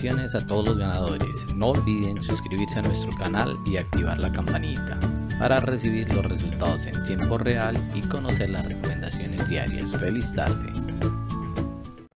Felicitaciones a todos los ganadores. No olviden suscribirse a nuestro canal y activar la campanita para recibir los resultados en tiempo real y conocer las recomendaciones diarias. Feliz tarde.